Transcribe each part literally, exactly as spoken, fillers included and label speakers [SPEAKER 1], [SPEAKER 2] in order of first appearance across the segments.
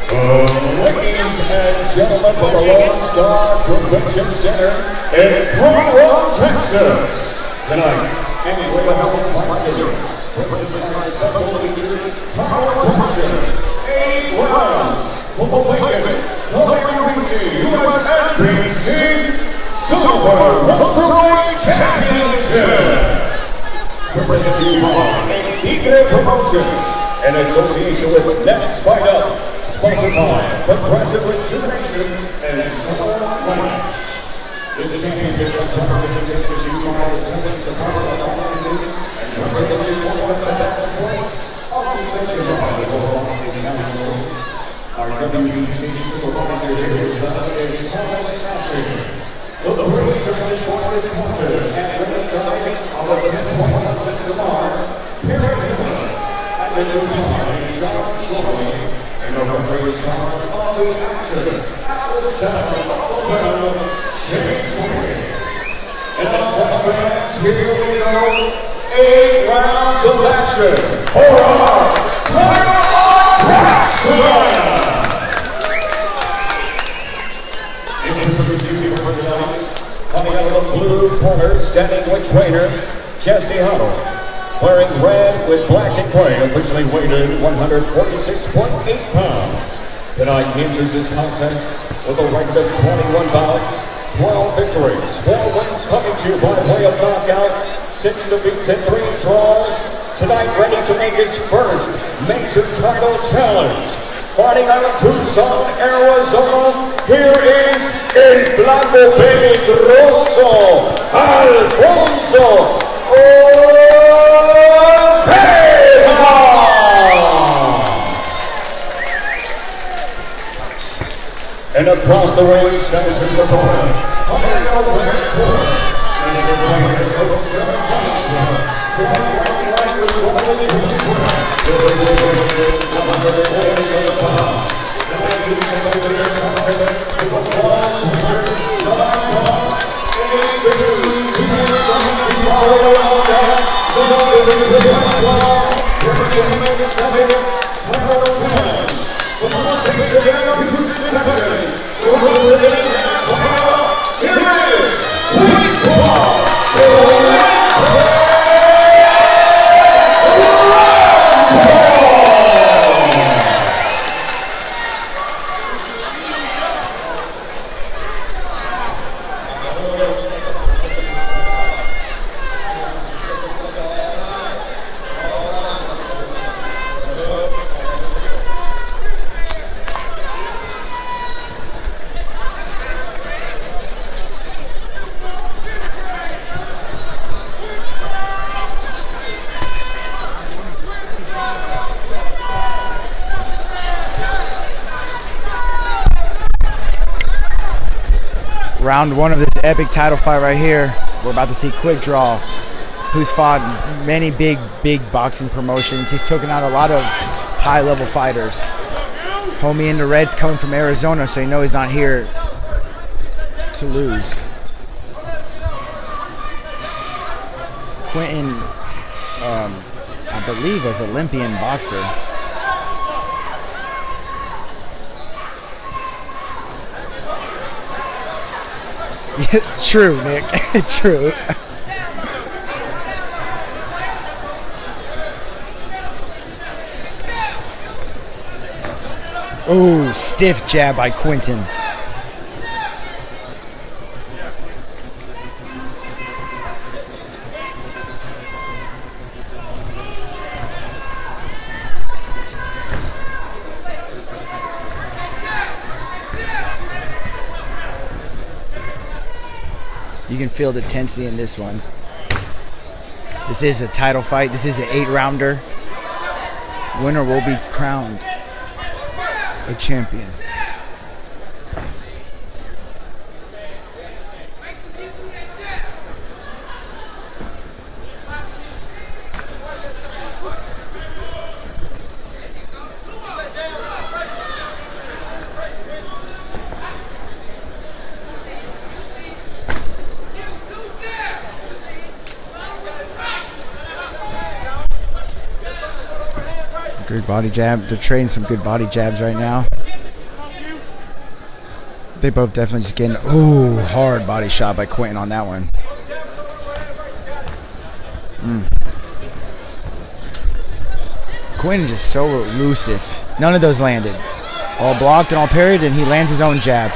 [SPEAKER 1] Ladies and gentlemen, from the Lone Star Convention Center in Conroe, Texas. Tonight, and with the house sponsors, representing our special leader, competition, eight rounds, for the vacant W B C U S Silver Welterweight Championship. Presented to you by Tigre Promotions, in association with Next Fight Up. Sponsored by Progressive Rejuvenation and Summer Ranch. This championship competition is issued by the Texas Department of Boxing and regulations for one of the best sports, also sanctioned by the World Boxing Council. Our W B C supervisor here with us is Thomas Asher. The release of this one is sponsored at ringside of the ten point one system are Perry Hill and the new time Sean Shorley. And the referee in charge of the action at the center of the bell, James Wayne. And now for the fans, here we go. Eight rounds of action for our title attraction. Introducing you for tonight, coming out of the blue corner, standing with trainer Jesse Huddle. Wearing red with black and gray, officially weighed in one hundred forty-six point eight pounds. Tonight he enters this contest with a record of twenty-one bouts, twelve victories, four wins coming to you by way of knockout, six defeats and three draws. Tonight ready to make his first major title challenge. Fighting out of Tucson, Arizona, here is El Blanco Peligroso, Alfonso Olvera. And across the ring stands his opponent, coming out of the red corner, standing in trainer coach John Johnson, from the right with one of the one hundred forty-seven pounds. The ladies and gentlemen, with applause here, nine pounds, eight degrees, tomorrow on that, the W B C Silver Welterweight Title challenge. With the stage again of Houston, Texas, we're presenting next fight up. Here is Quinton Randall.
[SPEAKER 2] Round one of this epic title fight right here. We're about to see Quick Draw, who's fought many big, big boxing promotions. He's taken out a lot of high-level fighters. Homie in the red's coming from Arizona, so you know he's not here to lose. Quinton, um, I believe, was an Olympian boxer. True, Nick. True. Oh, stiff jab by Quinton. You can feel the intensity in this one. This is a title fight. This is an eight-rounder. Winner will be crowned a champion. Good body jab. They're trading some good body jabs right now. They both definitely just getting, ooh, hard body shot by Quinton on that one. Mm. Quinton's just so elusive. None of those landed. All blocked and all parried, and he lands his own jab.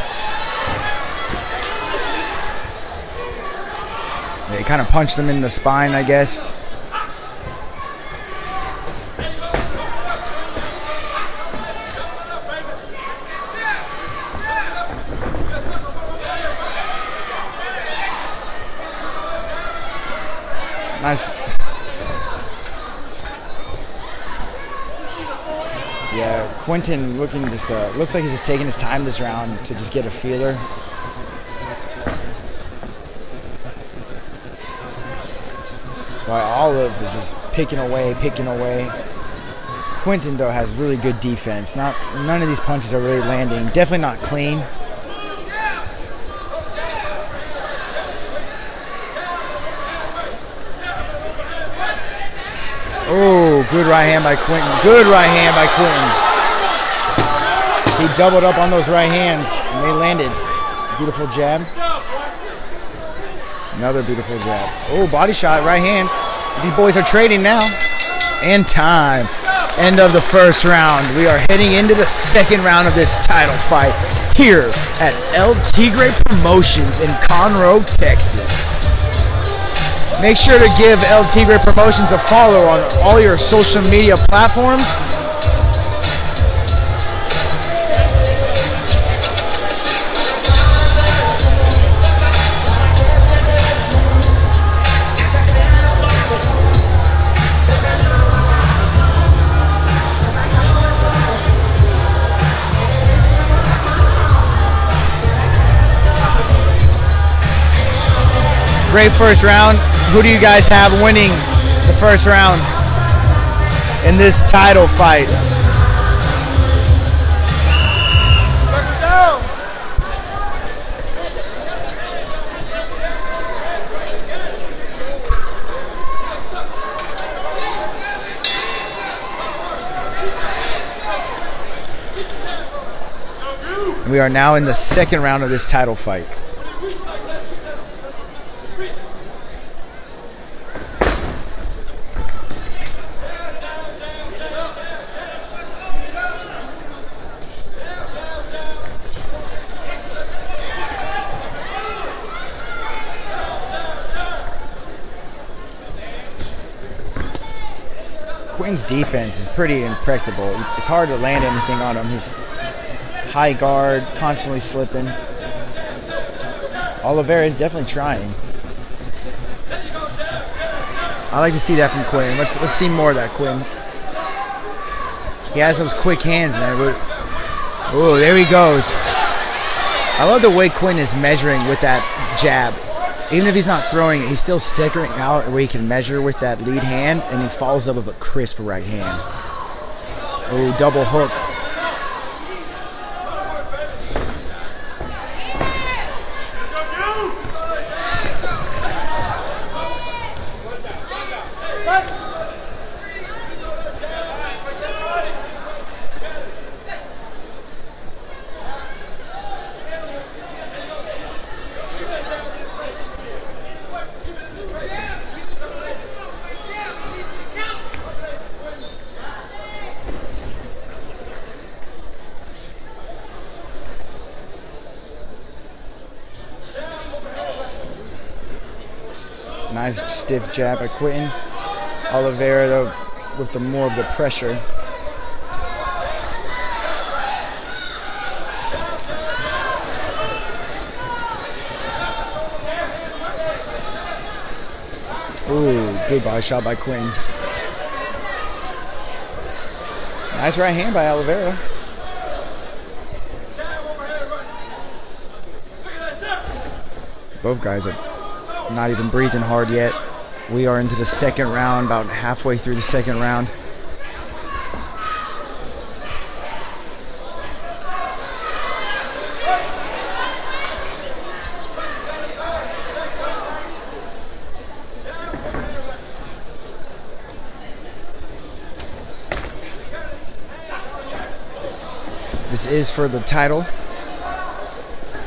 [SPEAKER 2] Yeah, he kind of punched him in the spine, I guess. Nice. Yeah, Quinton looking just uh, looks like he's just taking his time this round to just get a feeler. While Olive is just picking away, picking away. Quinton though has really good defense. Not none of these punches are really landing. Definitely not clean. Oh, good right hand by Quinton. Good right hand by Quinton. He doubled up on those right hands, and they landed. Beautiful jab. Another beautiful jab. Oh, body shot, right hand. These boys are trading now. And time. End of the first round. We are heading into the second round of this title fight here at El Tigre Promotions in Conroe, Texas. Make sure to give El Tigre Promotions a follow on all your social media platforms. Great first round. Who do you guys have winning the first round in this title fight? We are now in the second round of this title fight. Quinton's defense is pretty impeccable. It's hard to land anything on him. He's high guard, constantly slipping. Olvera is definitely trying. I like to see that from Quinton. Let's let's see more of that, Quinton. He has those quick hands, man. Oh, there he goes. I love the way Quinton is measuring with that jab. Even if he's not throwing it, he's still stickering out where he can measure with that lead hand, and he follows up with a crisp right hand. Oh, double hook. Nice stiff jab by Quinton. Olvera though with the more of the pressure. Ooh, good body shot by Quinton. Nice right hand by Olvera. Both guys are not even breathing hard yet. We are into the second round, about halfway through the second round. This is for the title.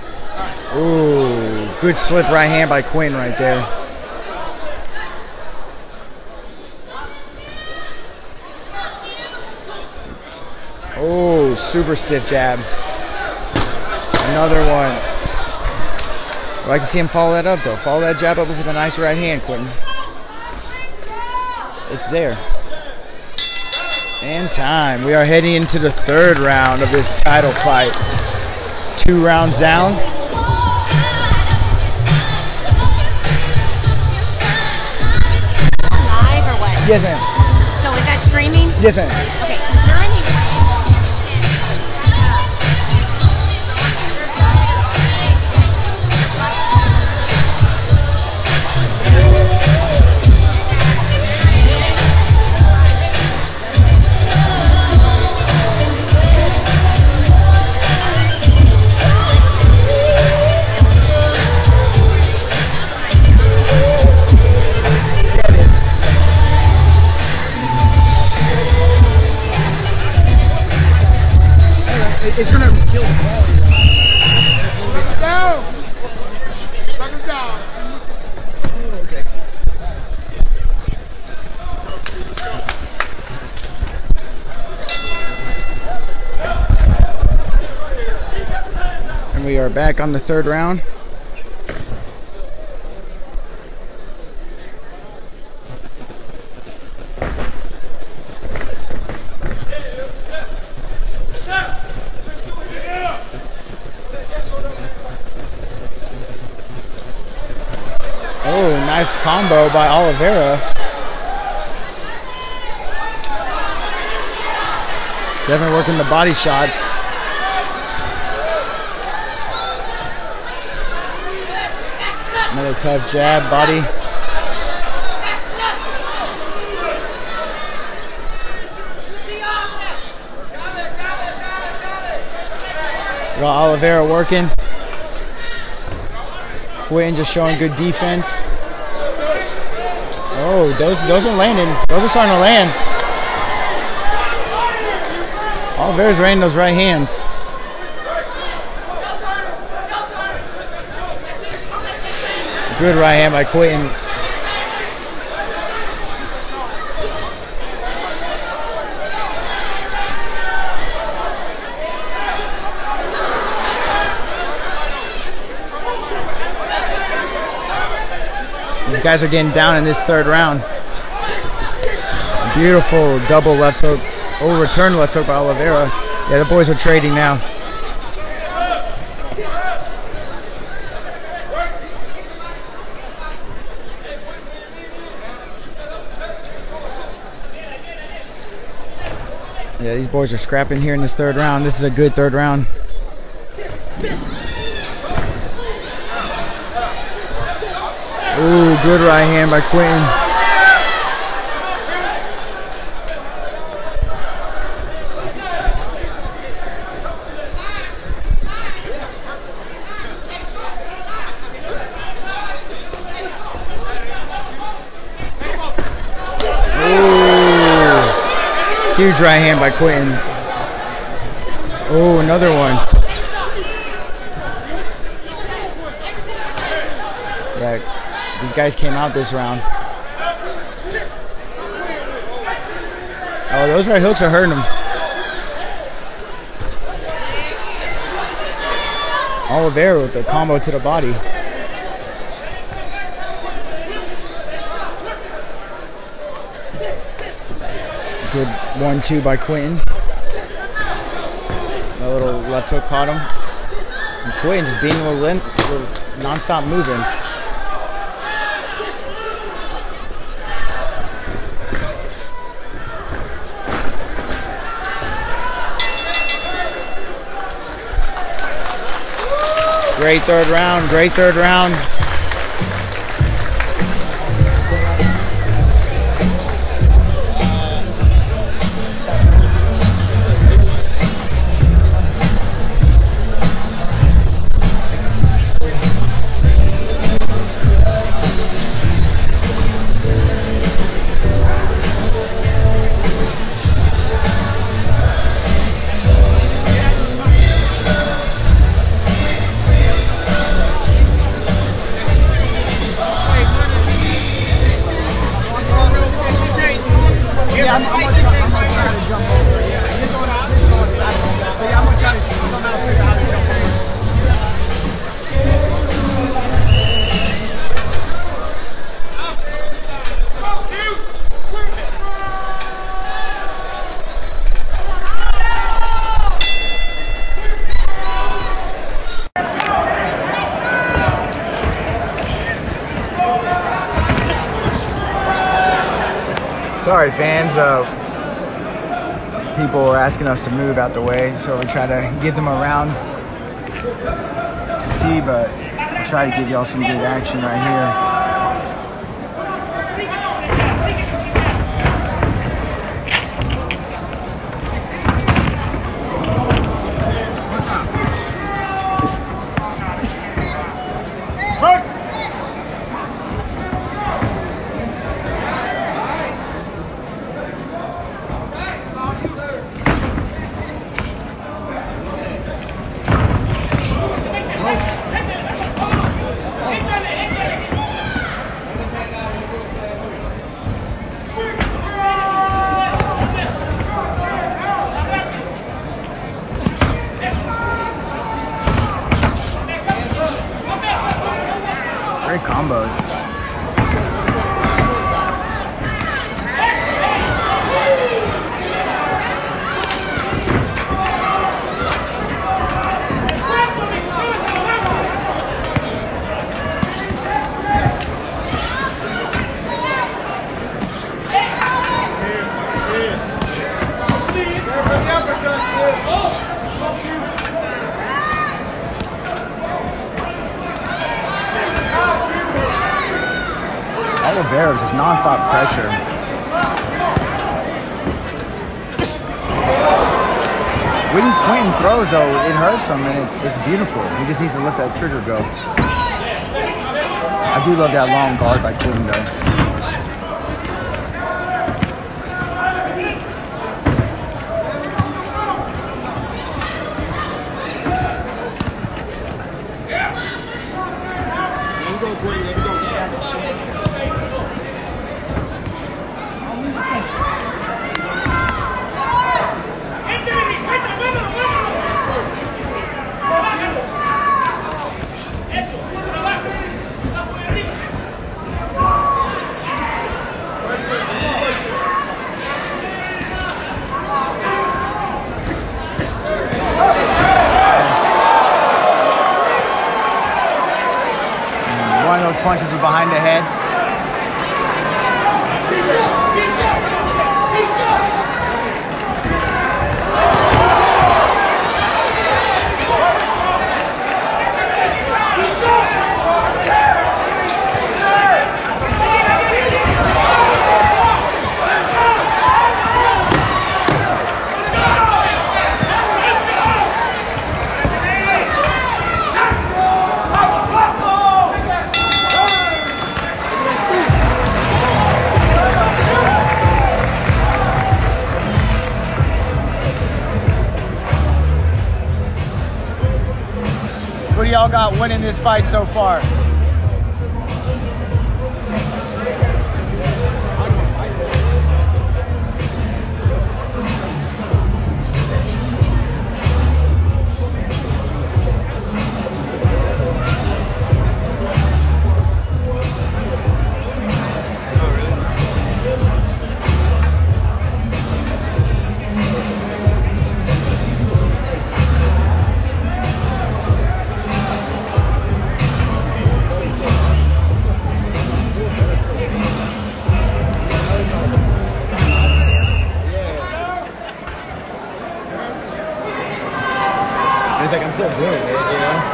[SPEAKER 2] Ooh, good slip right hand by Quinton right there. Oh, super stiff jab. Another one. I'd like to see him follow that up, though. Follow that jab up with a nice right hand, Quinton. It's there. And time. We are heading into the third round of this title fight. Two rounds down.
[SPEAKER 3] Live or what?
[SPEAKER 2] Yes, ma'am.
[SPEAKER 3] So is that streaming?
[SPEAKER 2] Yes, ma'am.
[SPEAKER 3] Okay. Is there any...
[SPEAKER 2] It's gonna kill the ball.
[SPEAKER 4] Down! Back it down.
[SPEAKER 2] Oh, okay. And we are back on the third round. Oh, nice combo by Olvera. Definitely working the body shots. Another tough jab, body. Got Olvera working. Quinton just showing good defense. Oh, those those are landing. Those are starting to land. Olvera's raining those right hands. Good right hand by Quinton. These guys are getting down in this third round. Beautiful double left hook. Oh, return left hook by Olvera. Yeah, the boys are trading now. Yeah, these boys are scrapping here in this third round. This is a good third round. Ooh, good right hand by Quinton. Ooh, huge right hand by Quinton. Oh, another one. Yeah. These guys came out this round. Oh, those right hooks are hurting them. Olvera with the combo to the body. Good one two by Quinton. A little left hook caught him. And Quinton just being a little, little non-stop moving. Great third round, great third round. Sorry, fans. Uh, people are asking us to move out the way, so we try to give them around to see, but I'll try to give y'all some good action right here. Great combos. Olvera, just non-stop pressure. When Quinton throws, though, it hurts him, and it's, it's beautiful. He just needs to let that trigger go. I do love that long guard by Quinton, though. One of those punches is behind the head. What do y'all got winning this fight so far? It's like I'm still doing it, you know?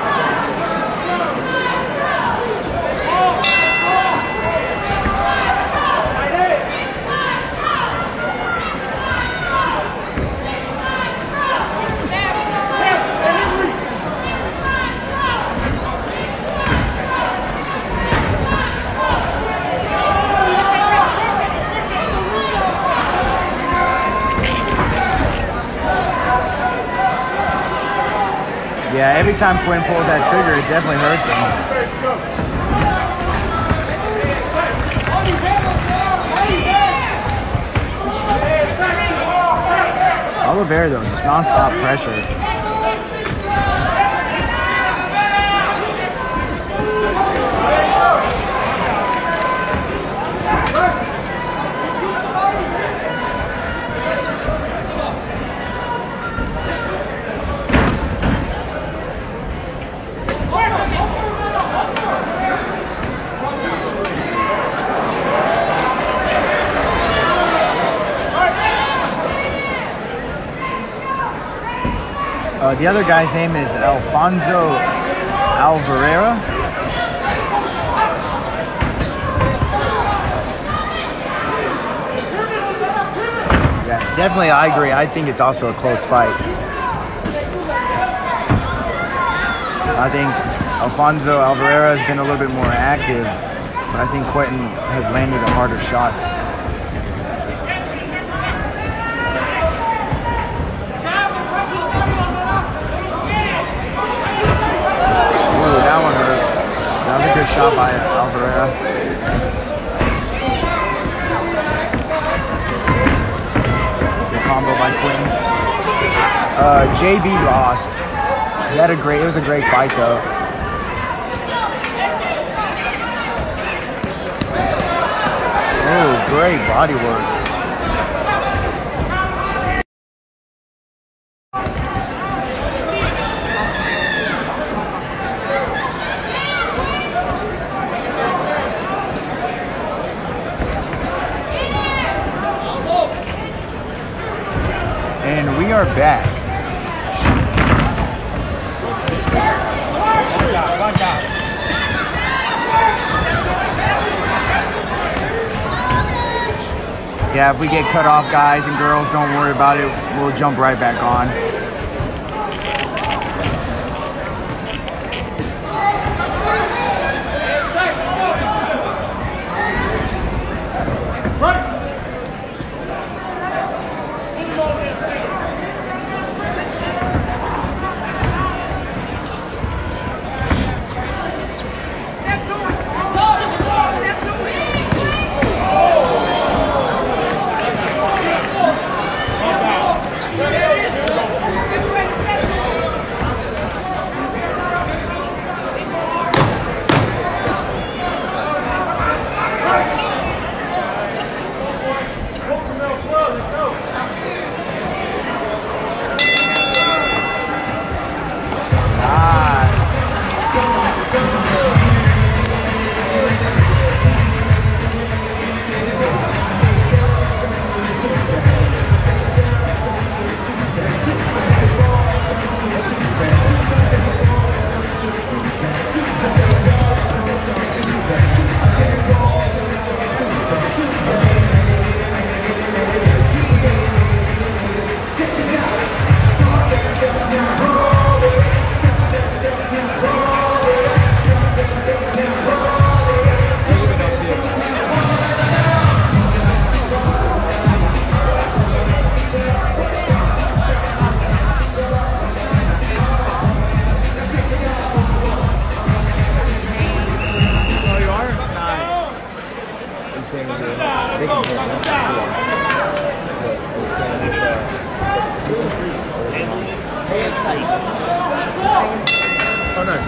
[SPEAKER 2] Yeah, every time Quinn pulls that trigger, it definitely hurts him. Olvera, though, just non-stop pressure. The other guy's name is Alfonso Olvera. Yeah, it's definitely, I agree. I think it's also a close fight. I think Alfonso Olvera has been a little bit more active, but I think Quinton has landed the harder shots. Ooh, that one hurt. That was a good shot by Olvera. Good combo by Quinton. Uh, J B lost. He had a great, it was a great fight though. Oh, great body work. And we are back. Yeah, if we get cut off, guys and girls, don't worry about it. We'll jump right back on.
[SPEAKER 5] Oh, nice.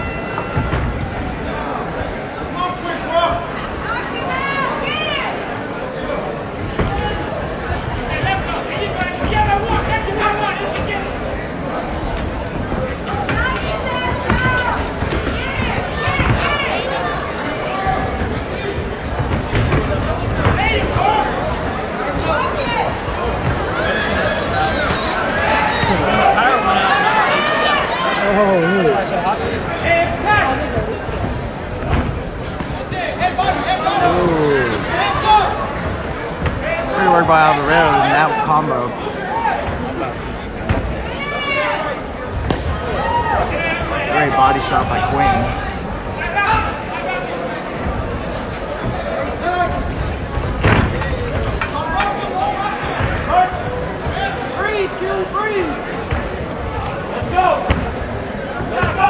[SPEAKER 2] Pretty work by Olvera in that combo. Great body shot by Quinton.
[SPEAKER 4] Breathe, Q, breathe. Let's go. Let's go.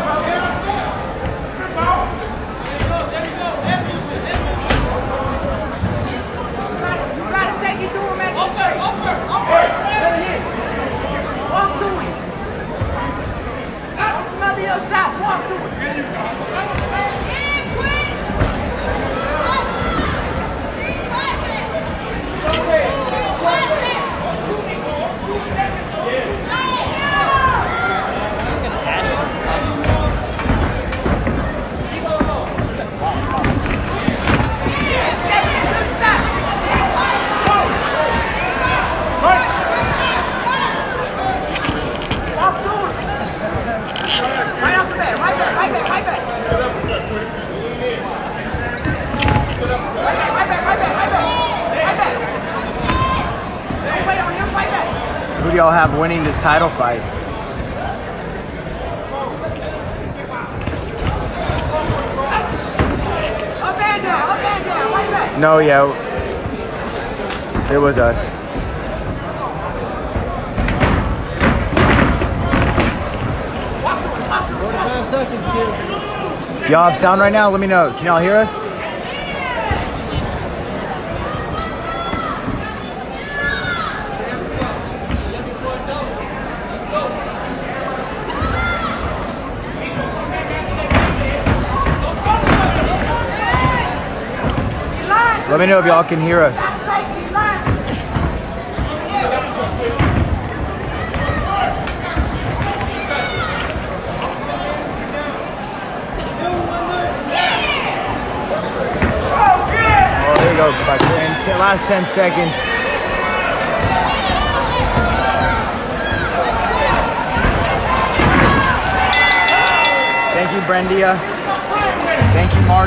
[SPEAKER 4] Stop, walk to it. Walk to it.
[SPEAKER 2] do y'all have winning this title fight?
[SPEAKER 4] Up and down, up and down, right back.
[SPEAKER 2] No, yeah. It was us.
[SPEAKER 5] forty-five seconds, kid.
[SPEAKER 2] Y'all have sound right now? Let me know. Can y'all hear us? Let me know if y'all can hear us. Oh, there you go. About ten, ten, last ten seconds. Thank you, Brendia. Thank you, Mark.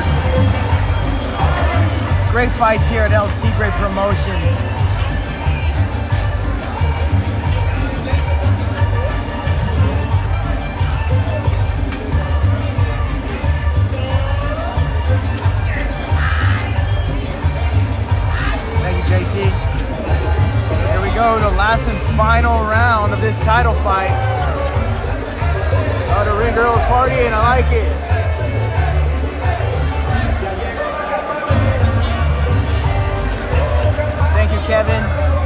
[SPEAKER 2] Great fights here at El Tigre Promotions. Thank you, J C. Here we go, the last and final round of this title fight. Oh, the ring girl is partying, I like it. Thank you, Kevin.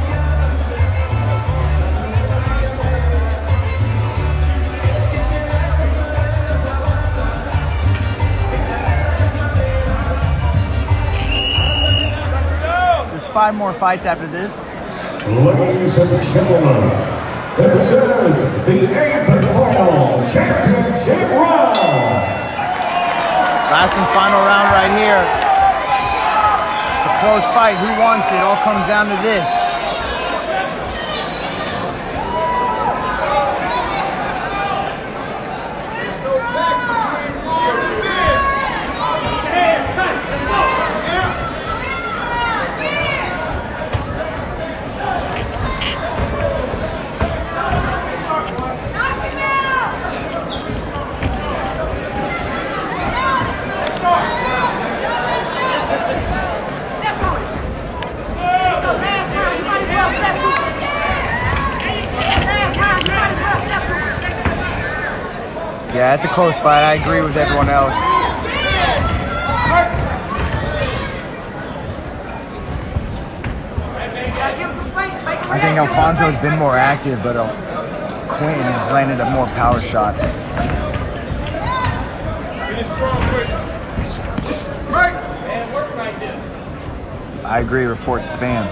[SPEAKER 2] There's five more fights after this.
[SPEAKER 1] Ladies and gentlemen, this is the eighth and final championship round.
[SPEAKER 2] Last and final round right here. It's a close fight. Who wants it? All comes down to this. Yeah, it's a close fight. I agree with everyone else. I think Alfonso's been more active, but uh, Quinton has landed up more power shots. I agree, report spam.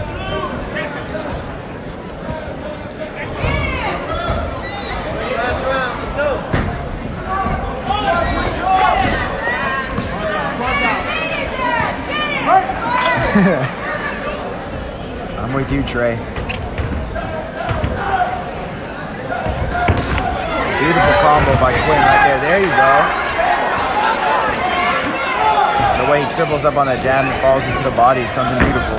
[SPEAKER 2] I'm with you, Trey. Beautiful combo by Quinton right there. There you go. The way he triples up on that jab and falls into the body is something beautiful.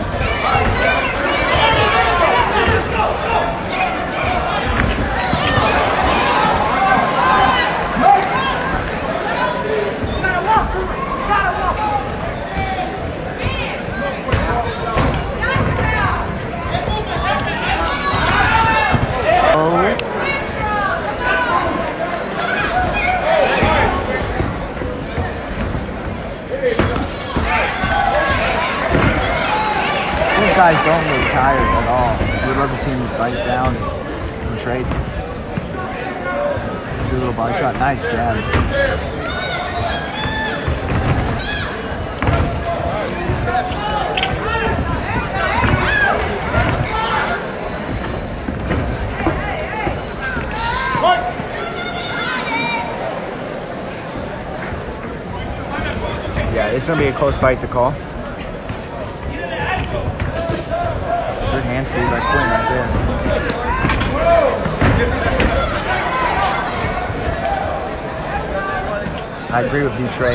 [SPEAKER 2] Guys don't look tired at all. We'd love to see him just bite down and trade. Do a little body shot. Nice jab. Yeah, it's gonna be a close fight to call. Good hand speed by Quinton right there. I agree with you, Trey.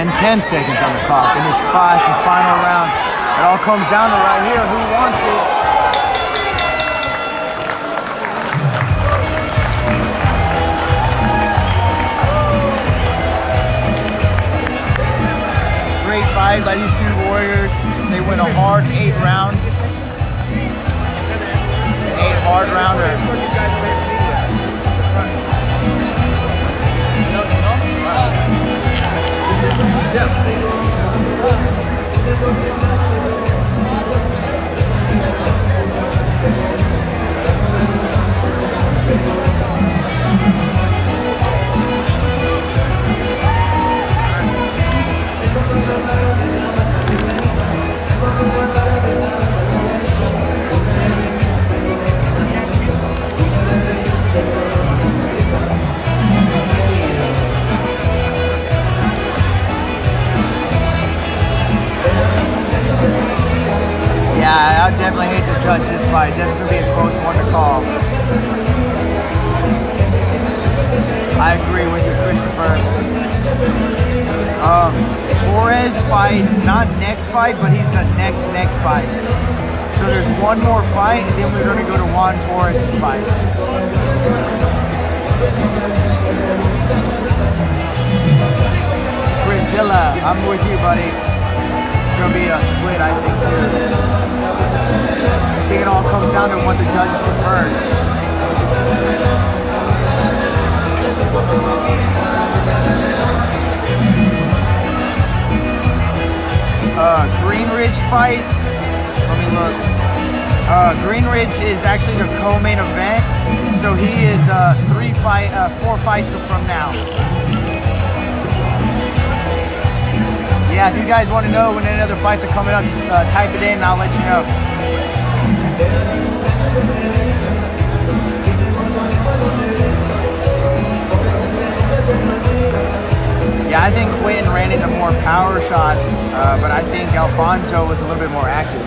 [SPEAKER 2] and ten seconds on the clock in this fast and final round. It all comes down to right here, who wants it. Great fight by these two warriors. They went a hard eight rounds. An eight hard rounder. Yeah, I definitely hate to judge this fight. This is going to be a close one to call. I agree with you, Christopher. Um, Torres fight, not next fight, but he's the next, next fight. So there's one more fight, and then we're going to go to Juan Torres' fight. Brazilla, I'm with you, buddy. It's going to be a split, I think, too. I think it all comes down to what the judges preferred. Uh, Greenridge fight. Let me look. Uh, Greenridge is actually the co-main event, so he is uh, three fight, uh, four fights from now. Yeah, if you guys want to know when any other fights are coming up, just uh, type it in and I'll let you know. Yeah, I think Quinton ran into more power shots, uh, but I think Alfonso was a little bit more active.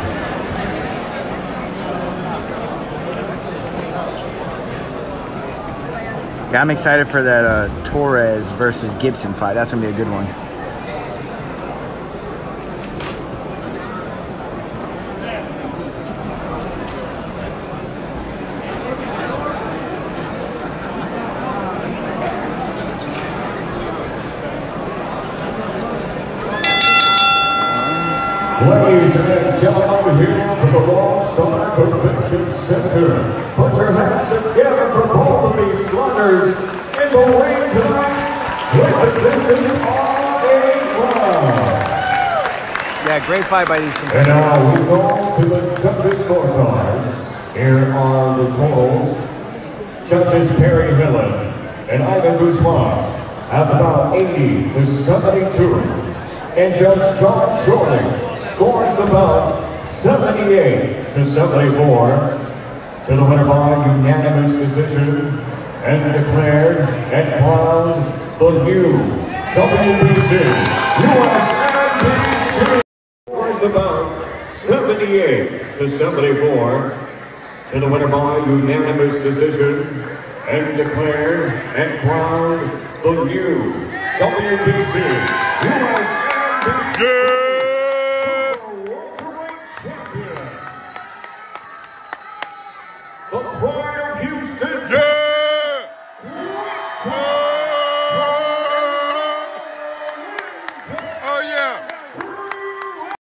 [SPEAKER 2] Yeah, I'm excited for that uh, Torres versus Gibson fight. That's going to be a good one.
[SPEAKER 1] Ladies and gentlemen, here from the Lone Star Convention Center, put your hands together for both of these sluggers in the ring tonight with the distance on a round.
[SPEAKER 2] Yeah, great fight by these competitors.
[SPEAKER 1] And now we go to the judges' scorecards. Here are the totals. Judges Perry Millen and Ivan Guzman have about eighty to seventy-two. And Judge John Shorty scores the bout seventy-eight to seventy-four to the winner by unanimous decision and declared and crowned the new W B C U S N B C. Scores the bout seventy-eight to seventy-four to the winner by unanimous decision and declared and crowned the new W B C U S N B C.